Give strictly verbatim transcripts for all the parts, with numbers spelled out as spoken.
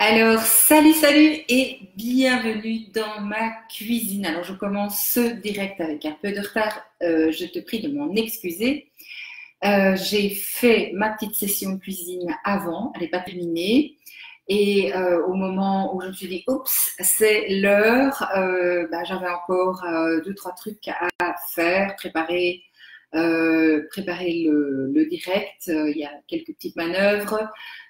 Alors, salut, salut et bienvenue dans ma cuisine. Alors, je commence ce direct avec un peu de retard. Euh, je te prie de m'en excuser. Euh, j'ai fait ma petite session de cuisine avant, elle n'est pas terminée. Et euh, au moment où je me suis dit, oups, c'est l'heure, euh, bah, j'avais encore euh, deux, trois trucs à faire, préparer, euh, préparer le, le direct. Euh, il y a quelques petites manœuvres.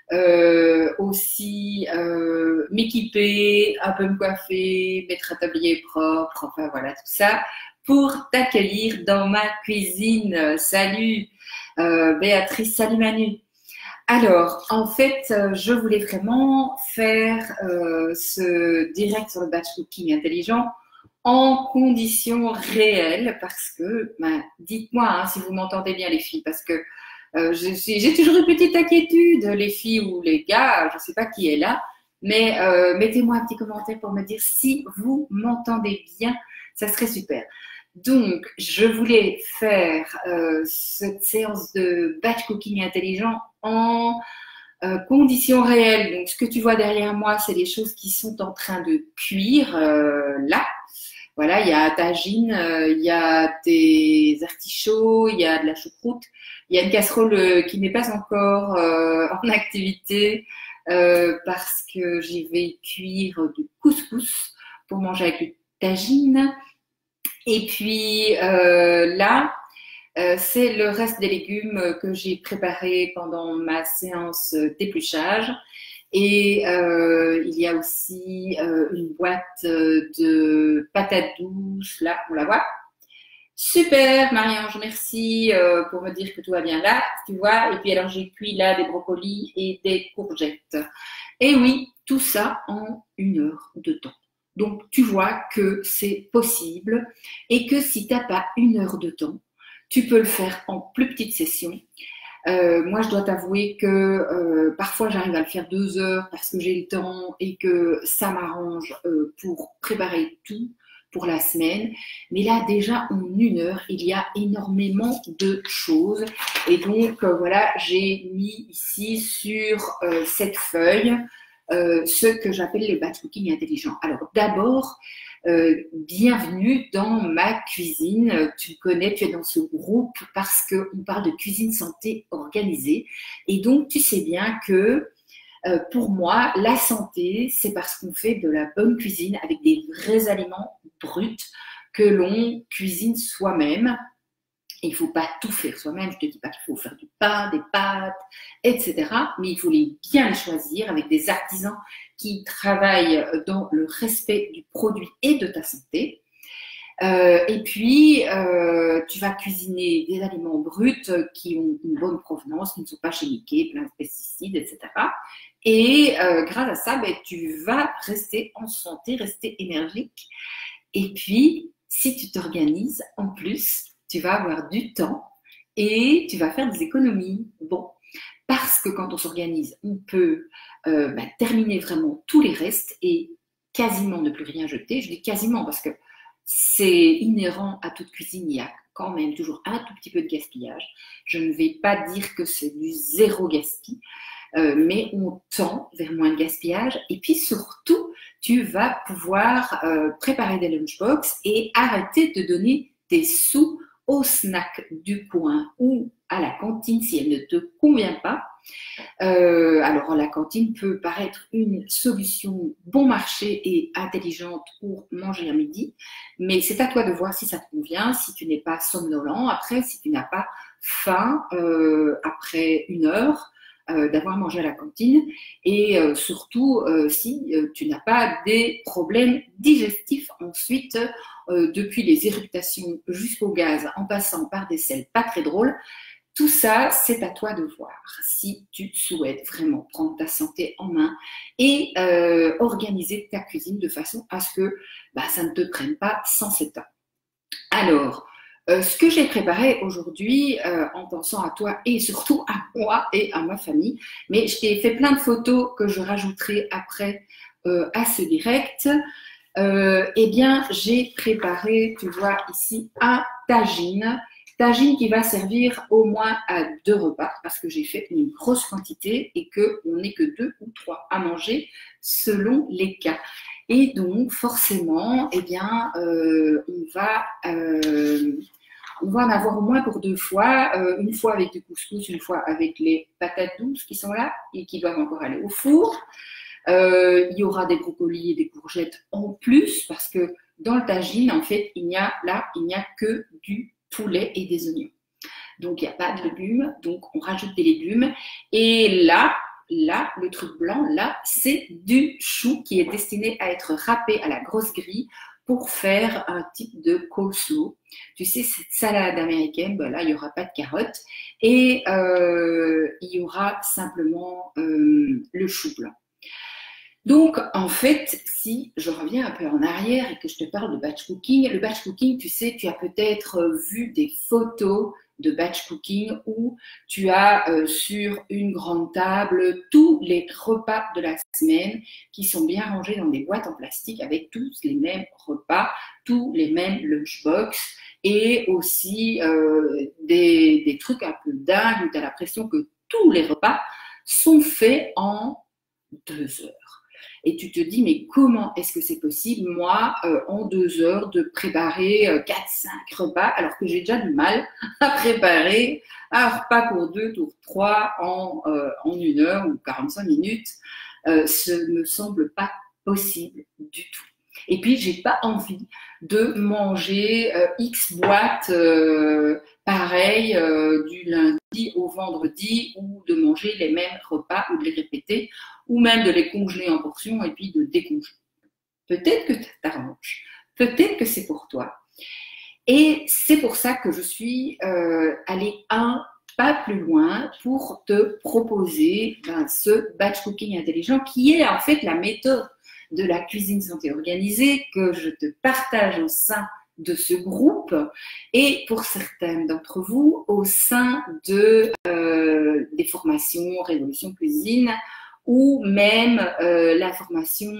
Euh, aussi euh, m'équiper, un peu me coiffer, mettre un tablier propre, enfin voilà tout ça pour t'accueillir dans ma cuisine. Salut euh, Béatrice, salut Manu. Alors, en fait, euh, je voulais vraiment faire euh, ce direct sur le batch cooking intelligent en conditions réelles parce que, ben, dites-moi hein, si vous m'entendez bien les filles, parce que euh, j'ai toujours une petite inquiétude, les filles ou les gars, je ne sais pas qui est là, mais euh, mettez-moi un petit commentaire pour me dire si vous m'entendez bien, ça serait super. Donc, je voulais faire euh, cette séance de batch cooking intelligent en euh, conditions réelles. Donc, ce que tu vois derrière moi, c'est les choses qui sont en train de cuire euh, là. Voilà, il y a un tagine, euh, il y a des artichauts, il y a de la choucroute, il y a une casserole euh, qui n'est pas encore euh, en activité euh, parce que j'y vais cuire du couscous pour manger avec du tagine. Et puis euh, là, euh, c'est le reste des légumes que j'ai préparés pendant ma séance d'épluchage. Et euh, il y a aussi euh, une boîte de patates douces, là, on la voit. Super, Marie-Ange, merci euh, pour me dire que tout va bien là, tu vois. Et puis alors, j'ai cuit là des brocolis et des courgettes. Et oui, tout ça en une heure de temps. Donc, tu vois que c'est possible et que si tu n'as pas une heure de temps, tu peux le faire en plus petite session. Euh, moi, je dois t'avouer que euh, parfois, j'arrive à le faire deux heures parce que j'ai le temps et que ça m'arrange euh, pour préparer tout pour la semaine. Mais là, déjà, en une heure, il y a énormément de choses. Et donc, euh, voilà, j'ai mis ici sur euh, cette feuille euh, ce que j'appelle le batch cooking intelligent. Alors, d'abord, Euh, bienvenue dans ma cuisine. Tu connais, tu es dans ce groupe parce qu'on parle de cuisine santé organisée. Et donc, tu sais bien que euh, pour moi, la santé, c'est parce qu'on fait de la bonne cuisine avec des vrais aliments bruts que l'on cuisine soi-même. Il ne faut pas tout faire soi-même. Je ne te dis pas qu'il faut faire du pain, des pâtes, et cetera. Mais il faut les bien les choisir avec des artisans qui travaillent dans le respect du produit et de ta santé. Euh, et puis, euh, tu vas cuisiner des aliments bruts qui ont une bonne provenance, qui ne sont pas chimiqués, plein de pesticides, et cetera. Et euh, grâce à ça, ben, tu vas rester en santé, rester énergique. Et puis, si tu t'organises, en plus, tu vas avoir du temps et tu vas faire des économies. Bon, parce que quand on s'organise, on peut euh, bah, terminer vraiment tous les restes et quasiment ne plus rien jeter. Je dis quasiment parce que c'est inhérent à toute cuisine, il y a quand même toujours un tout petit peu de gaspillage. Je ne vais pas dire que c'est du zéro gaspillage, euh, mais on tend vers moins de gaspillage. Et puis surtout, tu vas pouvoir euh, préparer des lunchbox et arrêter de donner tes sous au snack du coin ou à la cantine si elle ne te convient pas. Euh, alors, la cantine peut paraître une solution bon marché et intelligente pour manger à midi, mais c'est à toi de voir si ça te convient, si tu n'es pas somnolent après, si tu n'as pas faim euh, après une heure euh, d'avoir mangé à la cantine, et euh, surtout euh, si euh, tu n'as pas des problèmes digestifs ensuite, euh, depuis les irritations jusqu'au gaz, en passant par des selles pas très drôles. Tout ça, c'est à toi de voir si tu souhaites vraiment prendre ta santé en main et euh, organiser ta cuisine de façon à ce que bah, ça ne te prenne pas cent sept ans. Alors, euh, ce que j'ai préparé aujourd'hui euh, en pensant à toi et surtout à moi et à ma famille, mais je t'ai fait plein de photos que je rajouterai après euh, à ce direct. Euh, eh bien, j'ai préparé, tu vois ici, un tagine. tagine qui va servir au moins à deux repas parce que j'ai fait une grosse quantité et qu'on n'est que deux ou trois à manger selon les cas. Et donc, forcément, eh bien, euh, on va... Euh, On va en avoir au moins pour deux fois, euh, une fois avec du couscous, une fois avec les patates douces qui sont là et qui doivent encore aller au four. Euh, il y aura des brocolis et des courgettes en plus parce que dans le tagine, en fait, il n'y a là, il n'y a que du poulet et des oignons. Donc, il n'y a pas de légumes, donc on rajoute des légumes. Et là, là, le truc blanc, là, c'est du chou qui est destiné à être râpé à la grosse grille pour faire un type de coleslaw. Tu sais, cette salade américaine, ben là, il n'y aura pas de carottes et euh, il y aura simplement euh, le chou blanc. Donc, en fait, si je reviens un peu en arrière et que je te parle de batch cooking, le batch cooking, tu sais, tu as peut-être vu des photos de batch cooking où tu as euh, sur une grande table tous les repas de la semaine qui sont bien rangés dans des boîtes en plastique avec tous les mêmes repas, tous les mêmes lunchbox et aussi euh, des, des trucs un peu dingues où tu as l'impression que tous les repas sont faits en deux heures. Et tu te dis, mais comment est-ce que c'est possible, moi, euh, en deux heures, de préparer euh, quatre, cinq repas, alors que j'ai déjà du mal à préparer un repas pour deux, pour trois en, euh, en une heure ou quarante-cinq minutes. Euh, ce ne me semble pas possible du tout. Et puis, j'ai pas envie de manger euh, X boîtes euh, pareilles euh, du lundi au vendredi ou de manger les mêmes repas ou de les répéter ou même de les congeler en portions et puis de décongeler. Peut-être que ça t'arrange, peut-être que c'est pour toi. Et c'est pour ça que je suis euh, allée un pas plus loin pour te proposer ben, ce batch cooking intelligent qui est en fait la méthode de la cuisine santé organisée que je te partage au sein de ce groupe et pour certaines d'entre vous au sein de, euh, des formations Révolution Cuisine ou même euh, la formation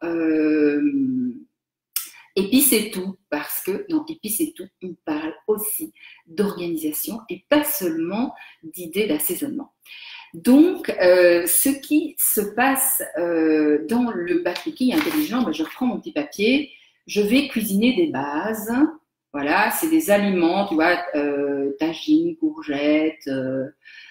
euh, Épices et tout, parce que dans Épices et tout, on parle aussi d'organisation et pas seulement d'idées d'assaisonnement. Donc, euh, ce qui se passe euh, dans le batch cooking intelligent, ben, je reprends mon petit papier, je vais cuisiner des bases. Voilà, c'est des aliments, tu vois, euh, tagine, courgettes, euh,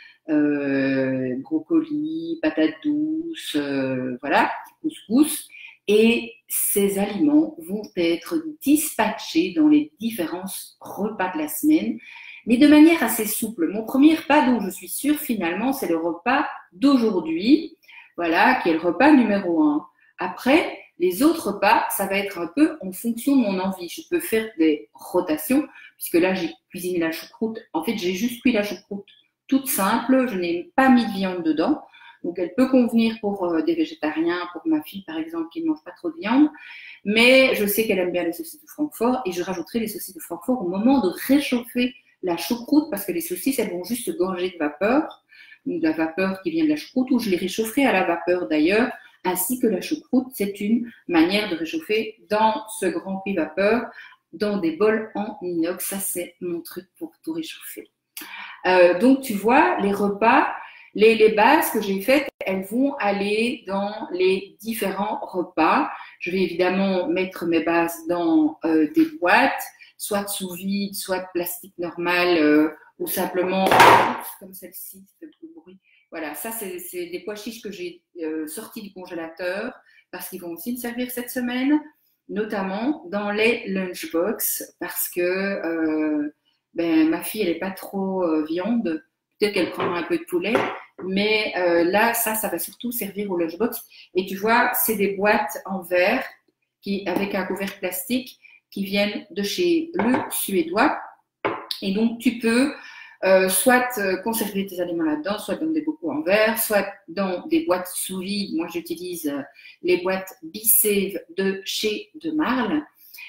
euh, brocolis, patates douces, euh, voilà, couscous. Et ces aliments vont être dispatchés dans les différents repas de la semaine, mais de manière assez souple. Mon premier repas dont je suis sûre finalement, c'est le repas d'aujourd'hui, voilà, qui est le repas numéro un. Après, les autres repas, ça va être un peu en fonction de mon envie. Je peux faire des rotations, puisque là, j'ai cuisiné la choucroute. En fait, j'ai juste cuit la choucroute toute simple, je n'ai pas mis de viande dedans. Donc, elle peut convenir pour euh, des végétariens, pour ma fille, par exemple, qui ne mange pas trop de viande. Mais je sais qu'elle aime bien les saucisses de Francfort et je rajouterai les saucisses de Francfort au moment de réchauffer la choucroute parce que les saucisses, elles vont juste se gorger de vapeur, de la vapeur qui vient de la choucroute, ou je les réchaufferai à la vapeur d'ailleurs, ainsi que la choucroute. C'est une manière de réchauffer dans ce grand puits vapeur, dans des bols en inox. Ça, c'est mon truc pour tout réchauffer. Euh, donc, tu vois, les repas, les, les bases que j'ai faites, elles vont aller dans les différents repas. Je vais évidemment mettre mes bases dans euh, des boîtes, soit sous vide, soit plastique normal, euh, ou simplement comme celle-ci, c'est le bruit. Voilà, ça, c'est des pois chiches que j'ai euh, sortis du congélateur parce qu'ils vont aussi me servir cette semaine, notamment dans les lunchbox parce que euh, ben, ma fille, elle n'est pas trop euh, viande. Peut-être qu'elle prendra un peu de poulet. Mais euh, là, ça, ça va surtout servir au lunchbox. Et tu vois, c'est des boîtes en verre qui, avec un couvercle plastique qui viennent de chez Le Suédois. Et donc, tu peux euh, soit euh, conserver tes aliments là-dedans, soit dans des bocaux en verre, soit dans des boîtes sous vide. Moi, j'utilise euh, les boîtes B-Save de chez De Marle.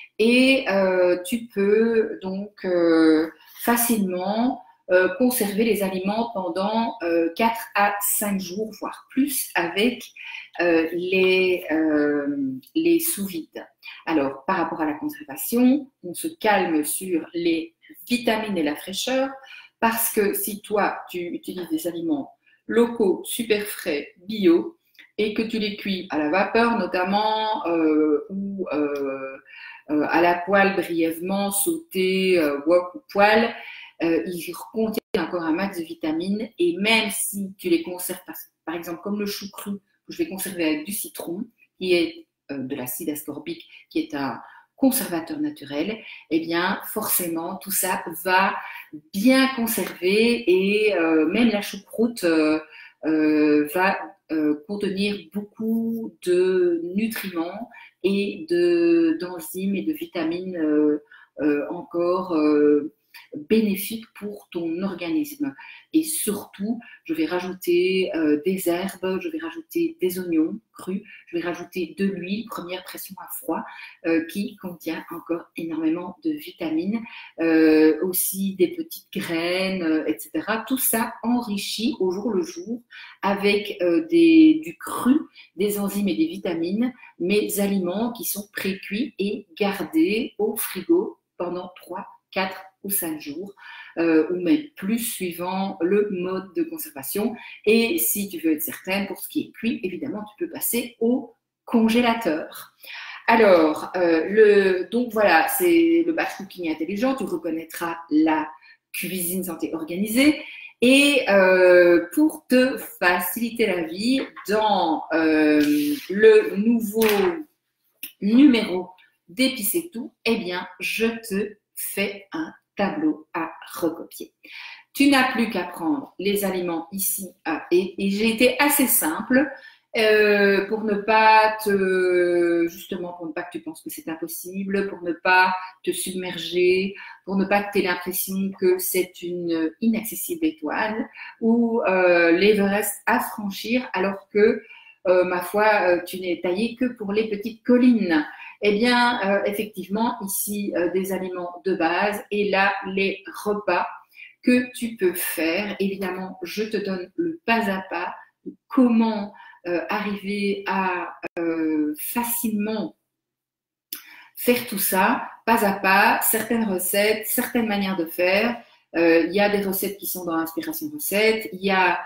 Et euh, tu peux donc euh, facilement euh, conserver les aliments pendant euh, quatre à cinq jours, voire plus, avec euh, les, euh, les sous-vides. Alors, par rapport à la conservation, on se calme sur les vitamines et la fraîcheur, parce que si toi, tu utilises des aliments locaux, super frais, bio, et que tu les cuis à la vapeur notamment, euh, ou euh, euh, à la poêle brièvement, sauté, euh, wok ou poêle, euh, ils contiennent encore un max de vitamines, et même si tu les conserves, par, par exemple comme le chou cru, que je vais conserver avec du citron, qui est euh, de l'acide ascorbique, qui est un conservateur naturel, eh bien forcément tout ça va bien conserver, et euh, même la choucroute euh, euh, va euh, contenir beaucoup de nutriments et de, d'enzymes et de vitamines euh, euh, encore euh, bénéfiques pour ton organisme. Et surtout, je vais rajouter euh, des herbes, je vais rajouter des oignons crus, je vais rajouter de l'huile, première pression à froid, euh, qui contient encore énormément de vitamines, euh, aussi des petites graines, euh, et cetera. Tout ça enrichi au jour le jour avec euh, des, du cru, des enzymes et des vitamines, mes aliments qui sont pré-cuits et gardés au frigo pendant trois, quatre ou cinq jours, euh, ou même plus suivant le mode de conservation. Et si tu veux être certaine, pour ce qui est cuit, évidemment, tu peux passer au congélateur. Alors, euh, le, donc voilà, c'est le batch cooking intelligent. Tu reconnaîtras la cuisine santé organisée. Et euh, pour te faciliter la vie, dans euh, le nouveau numéro d'Épicer Tout, eh bien, je te fais un tableau à recopier. Tu n'as plus qu'à prendre les aliments ici à, et, et j'ai été assez simple euh, pour ne pas te, justement, pour ne pas que tu penses que c'est impossible, pour ne pas te submerger, pour ne pas que tu aies l'impression que c'est une inaccessible étoile ou euh, l'Everest à franchir, alors que, euh, ma foi, euh, tu n'es taillé que pour les petites collines. Eh bien, euh, effectivement, ici, euh, des aliments de base, et là, les repas que tu peux faire. Évidemment, je te donne le pas à pas, comment euh, arriver à euh, facilement faire tout ça, pas à pas, certaines recettes, certaines manières de faire. Euh, il y a des recettes qui sont dans Inspiration Recette, il y a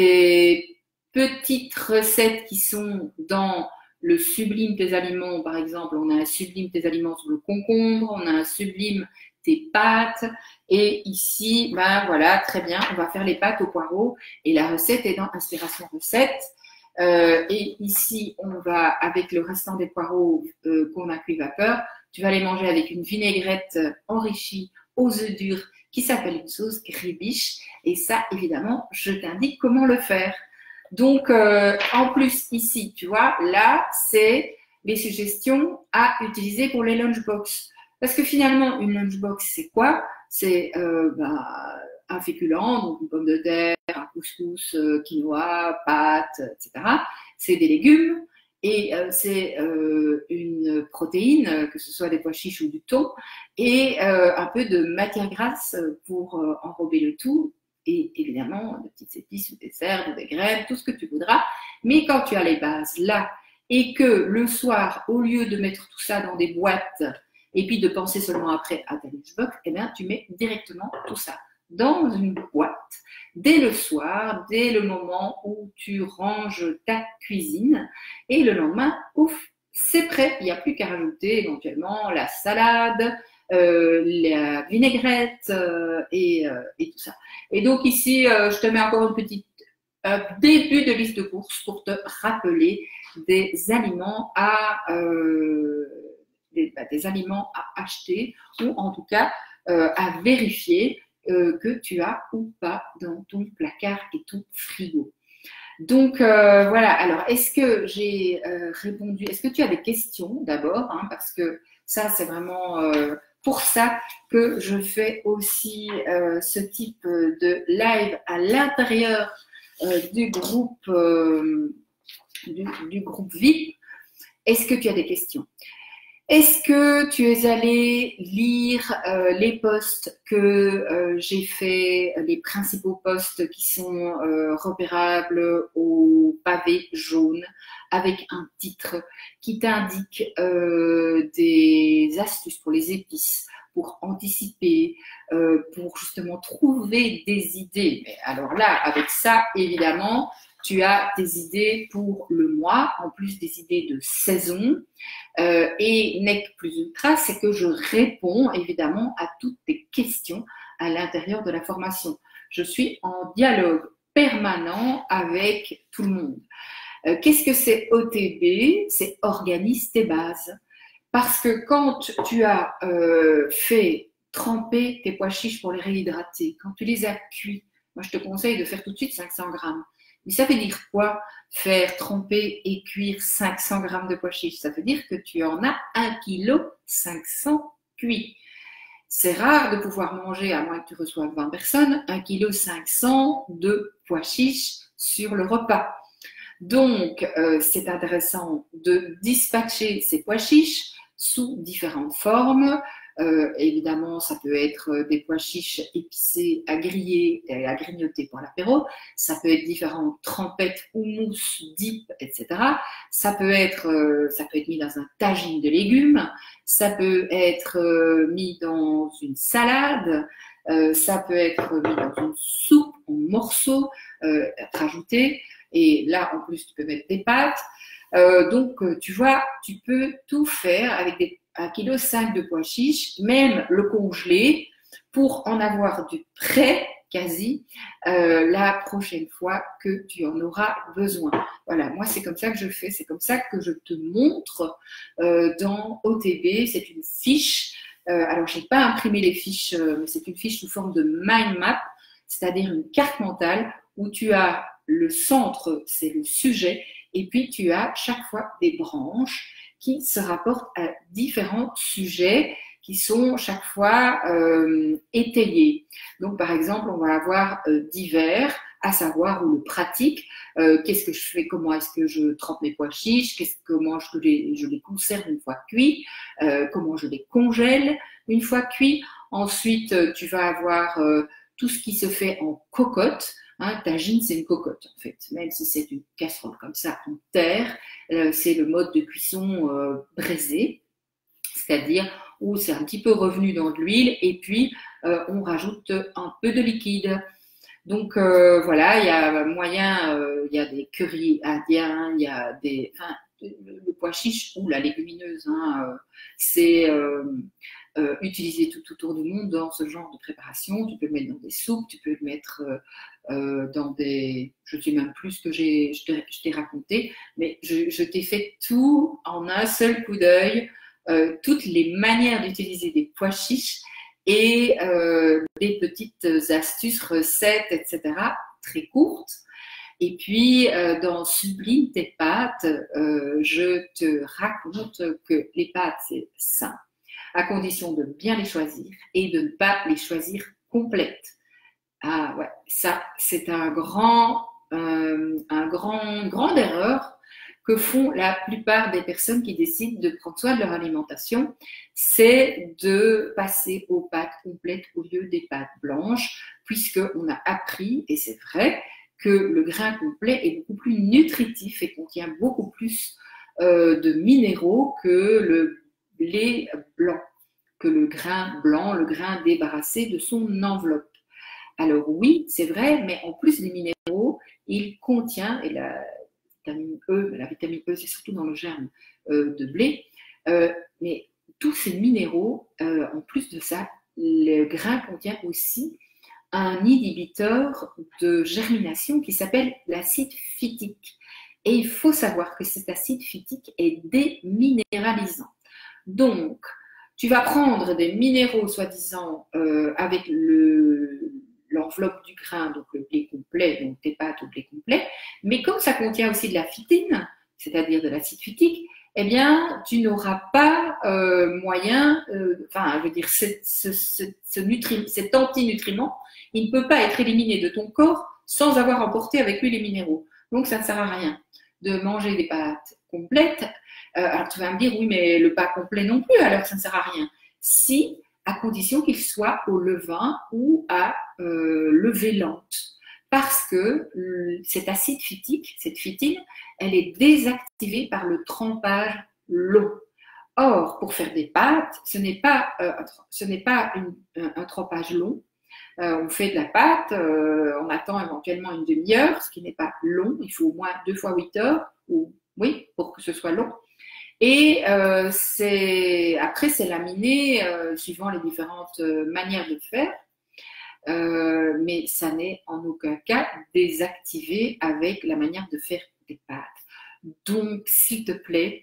des petites recettes qui sont dans le Sublime tes aliments, par exemple. On a un Sublime tes aliments sur le concombre, on a un Sublime tes pâtes, et ici, ben voilà, très bien, on va faire les pâtes au poireau, et la recette est dans Inspiration Recette. Euh, et ici, on va, avec le restant des poireaux euh, qu'on a cuit vapeur, tu vas les manger avec une vinaigrette enrichie aux œufs durs qui s'appelle une sauce gribiche. Et ça, évidemment, je t'indique comment le faire. Donc, euh, en plus, ici, tu vois, là, c'est les suggestions à utiliser pour les lunchbox. Parce que finalement, une lunchbox, c'est quoi? C'est euh, bah, un féculent, donc une pomme de terre, un couscous, euh, quinoa, pâtes, et cetera. C'est des légumes et euh, c'est euh, une protéine, que ce soit des pois chiches ou du thon, et euh, un peu de matière grasse pour euh, enrober le tout. Et évidemment, des petites épices ou des herbes ou des graines, tout ce que tu voudras. Mais quand tu as les bases là, et que le soir, au lieu de mettre tout ça dans des boîtes, et puis de penser seulement après à ta lunchbox, eh bien, tu mets directement tout ça dans une boîte dès le soir, dès le moment où tu ranges ta cuisine. Et le lendemain, ouf, c'est prêt. Il n'y a plus qu'à rajouter éventuellement la salade, euh, la vinaigrette euh, et, euh, et tout ça. Et donc ici, euh, je te mets encore une petite euh, début de liste de courses pour te rappeler des aliments à euh, des, bah, des aliments à acheter, ou en tout cas euh, à vérifier euh, que tu as ou pas dans ton placard et ton frigo. Donc euh, voilà, alors est-ce que j'ai euh, répondu, est-ce que tu as des questions d'abord, hein, parce que ça c'est vraiment euh, pour ça que je fais aussi euh, ce type de live à l'intérieur euh, du groupe euh, du, du groupe V I P. Est-ce que tu as des questions? Est-ce que tu es allé lire euh, les posts que euh, j'ai fait, les principaux posts qui sont euh, repérables au pavé jaune avec un titre qui t'indique euh, des astuces pour les épices, pour anticiper, euh, pour justement trouver des idées. Mais alors là, avec ça, évidemment, tu as des idées pour le mois, en plus des idées de saison. Euh, et Nec Plus Ultra, c'est que je réponds évidemment à toutes tes questions à l'intérieur de la formation. Je suis en dialogue permanent avec tout le monde. Euh, Qu'est-ce que c'est O T B? C'est organise tes bases. Parce que quand tu as euh, fait tremper tes pois chiches pour les réhydrater, quand tu les as cuits, moi je te conseille de faire tout de suite cinq cents grammes. Mais ça veut dire quoi? Faire tremper et cuire cinq cents grammes de pois chiches, ça veut dire que tu en as un virgule cinq kilos cuits. C'est rare de pouvoir manger, à moins que tu reçoives vingt personnes, un virgule cinq kilos de pois chiches sur le repas. Donc, euh, c'est intéressant de dispatcher ces pois chiches sous différentes formes. Euh, évidemment, ça peut être des pois chiches épicés à griller et à grignoter pour l'apéro. Ça peut être différentes trempettes, houmous, dip, et cetera. Ça peut être, euh, ça peut être mis dans un tagine de légumes. Ça peut être euh, mis dans une salade. Euh, ça peut être mis dans une soupe en morceaux, euh, rajouter. Et là, en plus, tu peux mettre des pâtes. Euh, donc, tu vois, tu peux tout faire avec des un virgule cinq kilos de pois chiches, même le congeler, pour en avoir du prêt quasi euh, la prochaine fois que tu en auras besoin. Voilà, moi c'est comme ça que je fais, c'est comme ça que je te montre euh, dans O T B. C'est une fiche. Euh, alors, je n'ai pas imprimé les fiches, euh, mais c'est une fiche sous forme de mind map, c'est-à-dire une carte mentale où tu as le centre, c'est le sujet, et puis tu as chaque fois des branches qui se rapportent à différents sujets qui sont chaque fois euh, étayés. Donc, par exemple, on va avoir euh, divers, à savoir ou le pratique. Euh, qu'est-ce que je fais? Comment est-ce que je trempe mes pois chiches? Qu'est-ce, comment je les, je les conserve une fois cuits? Euh, comment je les congèle une fois cuits? Ensuite, tu vas avoir euh, tout ce qui se fait en cocotte. Hein, tagine, c'est une cocotte en fait, même si c'est une casserole comme ça en terre, euh, c'est le mode de cuisson euh, braisé, c'est-à-dire où c'est un petit peu revenu dans de l'huile et puis euh, on rajoute un peu de liquide. Donc euh, voilà, il y a moyen, euh, il y a des currys indiens, il y a des, enfin, le, le pois chiche ou la légumineuse, hein, euh, c'est euh, euh, utilisé tout autour du monde dans ce genre de préparation. Tu peux le mettre dans des soupes, tu peux le mettre euh, euh, dans des, je ne sais même plus ce que j'ai, je t'ai raconté, mais je, je t'ai fait tout en un seul coup d'œil, euh, toutes les manières d'utiliser des pois chiches et euh, des petites astuces, recettes, et cetera, très courtes. Et puis, euh, dans Sublime tes pâtes, euh, je te raconte que les pâtes, c'est sain, à condition de bien les choisir et de ne pas les choisir complètes. Ah ouais, ça, c'est un grand, euh, un grand, une grande erreur que font la plupart des personnes qui décident de prendre soin de leur alimentation, c'est de passer aux pâtes complètes au lieu des pâtes blanches, puisqu'on a appris, et c'est vrai, que le grain complet est beaucoup plus nutritif et contient beaucoup plus euh, de minéraux que le blé blanc, que le grain blanc, le grain débarrassé de son enveloppe. Alors oui, c'est vrai, mais en plus des minéraux, il contient, et la vitamine E, la vitamine E, c'est surtout dans le germe euh, de blé, euh, mais tous ces minéraux, euh, en plus de ça, le grain contient aussi un inhibiteur de germination qui s'appelle l'acide phytique. Et il faut savoir que cet acide phytique est déminéralisant. Donc, tu vas prendre des minéraux, soi-disant, euh, avec le, l'enveloppe du grain, donc le blé complet, donc tes pâtes au blé complet, mais comme ça contient aussi de la phytine, c'est-à-dire de l'acide phytique, eh bien, tu n'auras pas euh, moyen, euh, enfin, je veux dire, ce, ce, ce, ce nutri, cet antinutriment, il ne peut pas être éliminé de ton corps sans avoir emporté avec lui les minéraux. Donc, ça ne sert à rien de manger des pâtes complètes alors tu vas me dire, oui, mais le pas complet non plus, alors ça ne sert à rien. Si, à condition qu'il soit au levain ou à euh, levée lente. Parce que euh, cet acide phytique, cette phytine, elle est désactivée par le trempage long. Or, pour faire des pâtes, ce n'est pas, euh, ce n'est pas une, un, un trempage long. Euh, on fait de la pâte, euh, on attend éventuellement une demi-heure, ce qui n'est pas long. Il faut au moins deux fois huit heures, ou oui, pour que ce soit long. Et euh, c'est, après, c'est laminé euh, suivant les différentes euh, manières de faire. Euh, mais ça n'est en aucun cas désactivé avec la manière de faire des pâtes. Donc, s'il te plaît,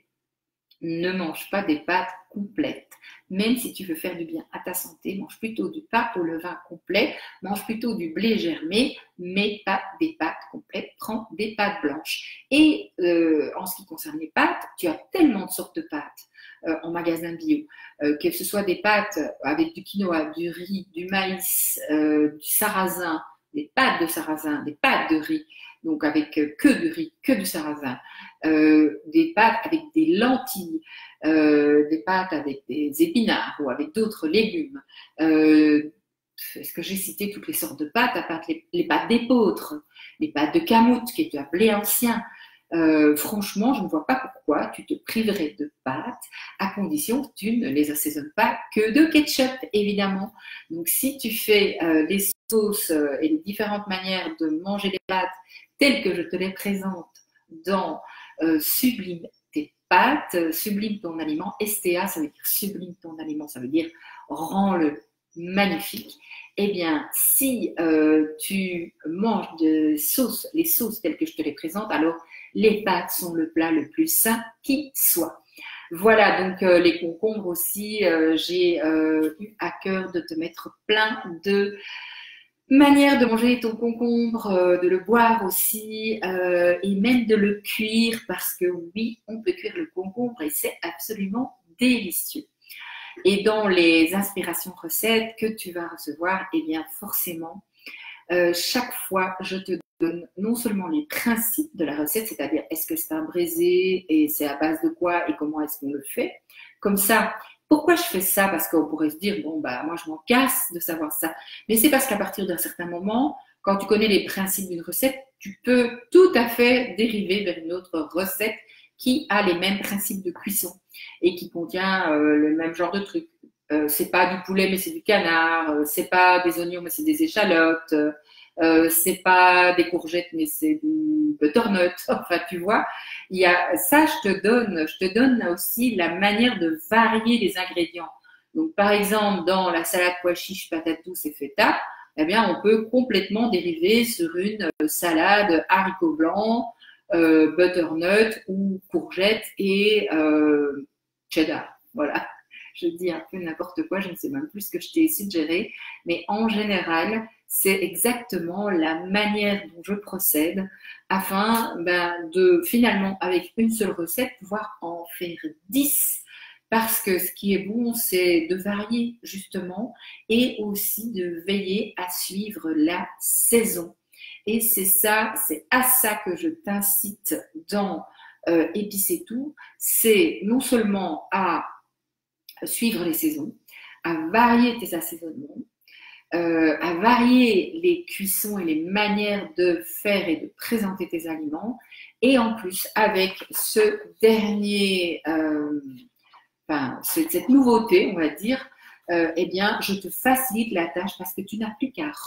ne mange pas des pâtes complètes. Même si tu veux faire du bien à ta santé, mange plutôt du pain au levain complet, mange plutôt du blé germé, mais pas des pâtes complètes, prends des pâtes blanches. Et euh, en ce qui concerne les pâtes, tu as tellement de sortes de pâtes euh, en magasin bio, euh, que ce soit des pâtes avec du quinoa, du riz, du maïs, euh, du sarrasin, des pâtes de sarrasin, des pâtes de riz, donc avec euh, que du riz, que du sarrasin, euh, des pâtes avec des lentilles, euh, des pâtes avec des épinards ou avec d'autres légumes. Euh, Est-ce que j'ai cité toutes les sortes de pâtes, à part les, les pâtes d'épeautre, les pâtes de camoute, qui est un blé ancien. Euh, franchement, je ne vois pas pourquoi tu te priverais de pâtes à condition que tu ne les assaisonnes pas que de ketchup, évidemment. Donc, si tu fais euh, les sauces euh, et les différentes manières de manger les pâtes telles que je te les présente dans euh, Sublime tes pâtes, euh, Sublime ton aliment, S T A, ça veut dire sublime ton aliment, ça veut dire rends-le magnifique. Eh bien, si euh, tu manges de sauce, les sauces telles que je te les présente, alors les pâtes sont le plat le plus sain qui soit. Voilà, donc euh, les concombres aussi, euh, j'ai euh, eu à cœur de te mettre plein de manières de manger ton concombre, euh, de le boire aussi, euh, et même de le cuire, parce que oui, on peut cuire le concombre et c'est absolument délicieux. Et dans les inspirations recettes que tu vas recevoir, eh bien forcément, euh, chaque fois, je te donne non seulement les principes de la recette, c'est-à-dire est-ce que c'est un braisé et c'est à base de quoi et comment est-ce qu'on le fait. Comme ça, pourquoi je fais ça? Parce qu'on pourrait se dire, bon, bah moi je m'en casse de savoir ça. Mais c'est parce qu'à partir d'un certain moment, quand tu connais les principes d'une recette, tu peux tout à fait dériver vers une autre recette qui a les mêmes principes de cuisson et qui contient euh, le même genre de truc. Euh, c'est pas du poulet mais c'est du canard, euh, c'est pas des oignons mais c'est des échalotes, euh, c'est pas des courgettes mais c'est du butternut. Enfin tu vois, il y a ça. Je te donne, je te donne aussi la manière de varier les ingrédients. Donc par exemple dans la salade pois chiche, patate douce et feta, eh bien on peut complètement dériver sur une salade haricots blancs, euh, butternut ou courgettes et euh, cheddar. Voilà. Je dis un peu n'importe quoi, je ne sais même plus ce que je t'ai suggéré, mais en général, c'est exactement la manière dont je procède afin ben, de finalement, avec une seule recette, pouvoir en faire dix. Parce que ce qui est bon, c'est de varier justement et aussi de veiller à suivre la saison. Et c'est ça, c'est à ça que je t'incite dans euh, Épicer tout, c'est non seulement à suivre les saisons, à varier tes assaisonnements, euh, à varier les cuissons et les manières de faire et de présenter tes aliments, et en plus avec ce dernier, euh, enfin cette nouveauté, on va dire, euh, eh bien, je te facilite la tâche parce que tu n'as plus qu'à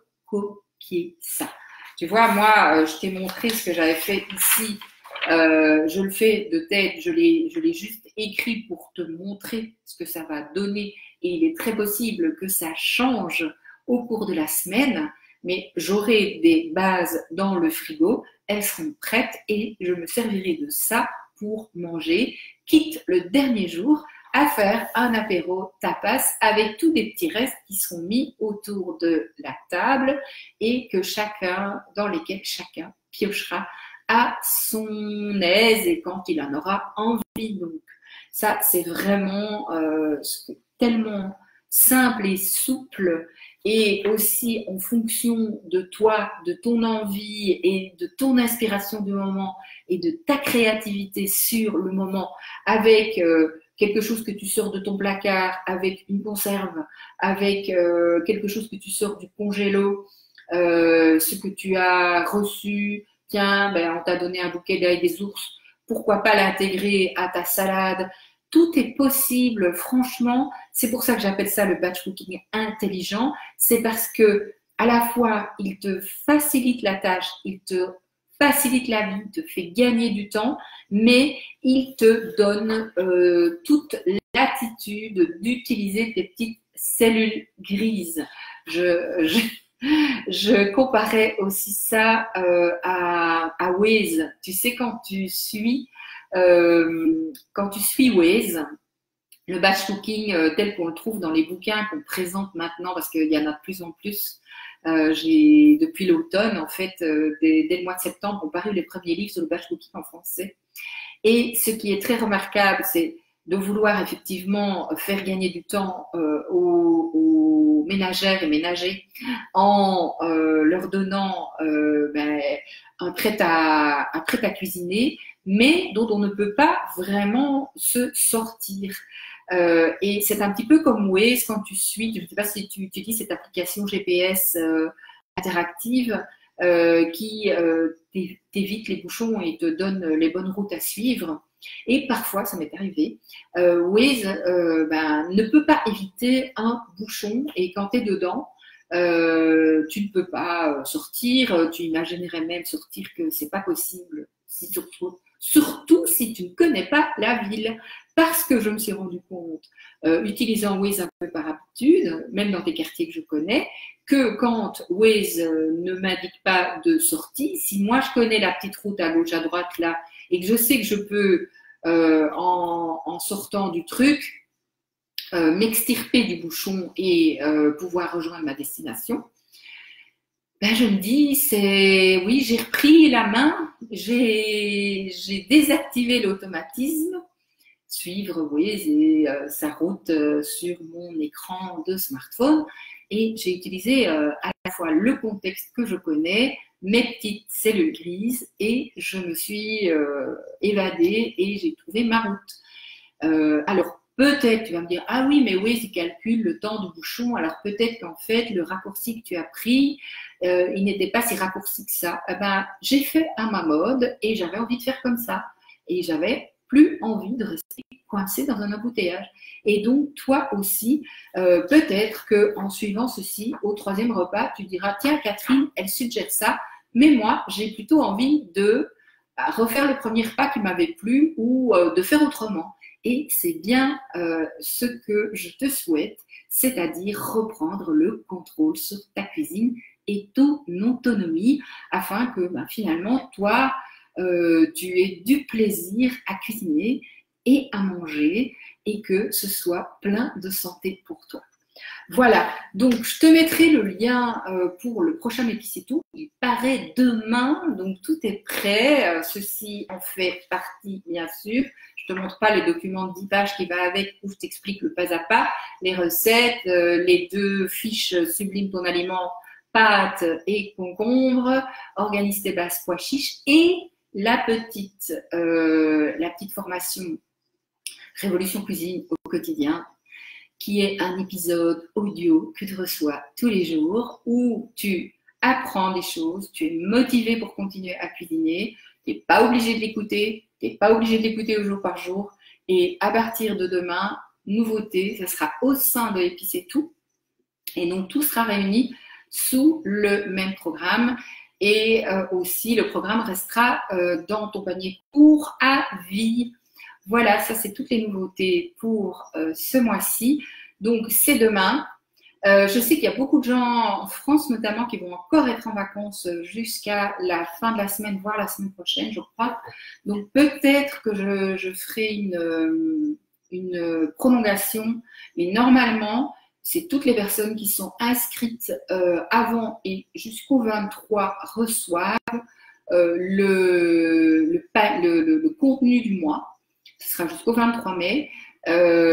recopier ça. Tu vois, moi, euh, je t'ai montré ce que j'avais fait ici. Euh, je le fais de tête, je l'ai, je l'ai juste écrit pour te montrer ce que ça va donner. Et il est très possible que ça change au cours de la semaine, mais j'aurai des bases dans le frigo, elles seront prêtes et je me servirai de ça pour manger, quitte le dernier jour à faire un apéro tapas avec tous des petits restes qui seront mis autour de la table et que chacun, dans lesquels chacun piochera à son aise et quand il en aura envie. Donc ça, c'est vraiment euh, tellement simple et souple et aussi en fonction de toi, de ton envie et de ton inspiration du moment et de ta créativité sur le moment avec euh, quelque chose que tu sors de ton placard, avec une conserve, avec euh, quelque chose que tu sors du congélo, euh, ce que tu as reçu, tiens, ben, on t'a donné un bouquet d'ail des ours, pourquoi pas l'intégrer à ta salade? Tout est possible, franchement. C'est pour ça que j'appelle ça le batch cooking intelligent. C'est parce que à la fois, il te facilite la tâche, il te facilite la vie, te fait gagner du temps, mais il te donne euh, toute l'attitude d'utiliser tes petites cellules grises. Je, je, je comparais aussi ça euh, à, à Waze. Tu sais, quand tu suis, euh, quand tu suis Waze, le batch cooking euh, tel qu'on le trouve dans les bouquins qu'on présente maintenant, parce qu'il y en a de plus en plus. Euh, j'ai depuis l'automne, en fait, euh, dès, dès le mois de septembre, ont paru les premiers livres sur le batch cooking en français. Et ce qui est très remarquable, c'est de vouloir effectivement faire gagner du temps euh, aux, aux ménagères et ménagers en euh, leur donnant euh, ben, un prêt à, un prêt à cuisiner, mais dont on ne peut pas vraiment se sortir. Euh, et c'est un petit peu comme Waze quand tu suis, je ne sais pas si tu utilises cette application G P S euh, interactive euh, qui euh, t'évite les bouchons et te donne les bonnes routes à suivre. Et parfois, ça m'est arrivé, euh, Waze euh, ben, ne peut pas éviter un bouchon et quand tu es dedans, euh, tu ne peux pas sortir, tu imaginerais même sortir que c'est pas possible, si surtout, surtout si tu ne connais pas la ville. Parce que je me suis rendu compte, euh, utilisant Waze un peu par habitude, même dans des quartiers que je connais, que quand Waze euh, ne m'indique pas de sortie, si moi je connais la petite route à gauche, à droite là, et que je sais que je peux, euh, en, en sortant du truc, euh, m'extirper du bouchon et euh, pouvoir rejoindre ma destination, ben je me dis, c'est oui, j'ai repris la main, j'ai désactivé l'automatisme, suivre Waze et euh, sa route euh, sur mon écran de smartphone. Et j'ai utilisé euh, à la fois le contexte que je connais, mes petites cellules grises, et je me suis euh, évadée et j'ai trouvé ma route. Euh, alors, peut-être, tu vas me dire, ah oui, mais Waze, il calcule le temps du bouchon, alors peut-être qu'en fait, le raccourci que tu as pris, euh, il n'était pas si raccourci que ça. Eh ben, j'ai fait à ma mode et j'avais envie de faire comme ça. Et j'avais plus envie de rester coincé dans un embouteillage. Et donc, toi aussi, euh, peut-être qu'en suivant ceci, au troisième repas, tu diras, tiens, Catherine, elle suggère ça, mais moi, j'ai plutôt envie de refaire le premier repas qui m'avait plu ou euh, de faire autrement. Et c'est bien euh, ce que je te souhaite, c'est-à-dire reprendre le contrôle sur ta cuisine et ton autonomie, afin que ben, finalement, toi, Euh, tu aies du plaisir à cuisiner et à manger et que ce soit plein de santé pour toi. Voilà, donc je te mettrai le lien euh, pour le prochain Épicéto. Il paraît demain, donc tout est prêt. Euh, ceci en fait partie, bien sûr. Je te montre pas le document de dix pages qui va avec, où je t'explique le pas à pas, les recettes, euh, les deux fiches Sublime ton aliment, pâtes et concombre, organise tes bases pois chiches et la petite, euh, la petite formation Révolution Cuisine au quotidien, qui est un épisode audio que tu reçois tous les jours où tu apprends des choses, tu es motivé pour continuer à cuisiner, tu n'es pas obligé de l'écouter, tu n'es pas obligé de l'écouter au jour par jour. Et à partir de demain, nouveauté, ça sera au sein de Épicéto. Et donc, tout sera réuni sous le même programme. Et euh, aussi, le programme restera euh, dans ton panier court à vie. Voilà, ça c'est toutes les nouveautés pour euh, ce mois-ci. Donc, c'est demain. Euh, je sais qu'il y a beaucoup de gens en France notamment qui vont encore être en vacances jusqu'à la fin de la semaine, voire la semaine prochaine, je crois. Donc, peut-être que je, je ferai une, une prolongation. Mais normalement, c'est toutes les personnes qui sont inscrites euh, avant et jusqu'au vingt-trois reçoivent euh, le, le, le, le contenu du mois. Ce sera jusqu'au vingt-trois mai.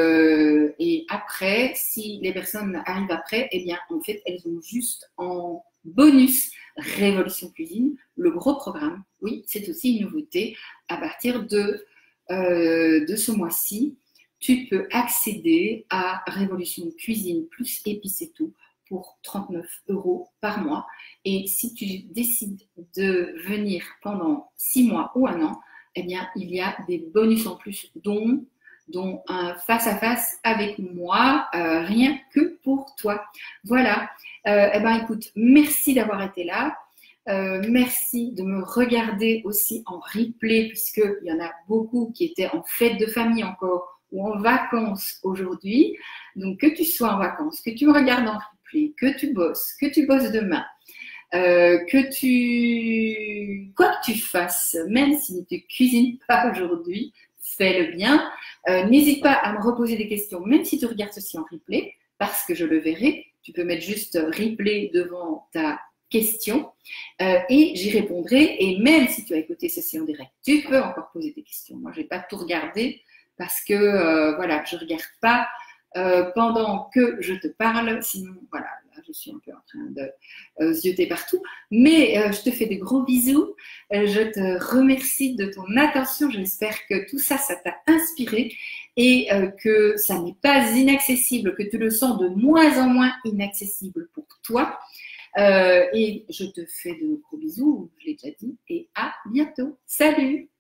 Euh, et après, si les personnes arrivent après, eh bien, en fait, elles ont juste en bonus Révolution Cuisine, le gros programme. Oui, c'est aussi une nouveauté. À partir de, euh, de ce mois-ci, tu peux accéder à Révolution Cuisine plus épices et tout pour trente-neuf euros par mois. Et si tu décides de venir pendant six mois ou un an, eh bien, il y a des bonus en plus, dont, dont un face-à-face avec moi, euh, rien que pour toi. Voilà. Euh, eh ben, écoute, merci d'avoir été là. Euh, merci de me regarder aussi en replay, puisqu'il y en a beaucoup qui étaient en fête de famille encore ou en vacances aujourd'hui. Donc, que tu sois en vacances, que tu me regardes en replay, que tu bosses, que tu bosses demain, euh, que tu… quoi que tu fasses, même si tu ne cuisines pas aujourd'hui, fais-le bien. Euh, N'hésite pas à me reposer des questions, même si tu regardes ceci en replay, parce que je le verrai. Tu peux mettre juste replay devant ta question euh, et j'y répondrai. Et même si tu as écouté ceci en direct, tu peux encore poser des questions. Moi, je n'ai pas tout regardé parce que euh, voilà, je ne regarde pas euh, pendant que je te parle. Sinon, voilà, là, je suis un peu en train de euh, zioter partout. Mais euh, je te fais des gros bisous. Euh, je te remercie de ton attention. J'espère que tout ça, ça t'a inspiré et euh, que ça n'est pas inaccessible, que tu le sens de moins en moins inaccessible pour toi. Euh, et je te fais de gros bisous, je l'ai déjà dit, et à bientôt. Salut!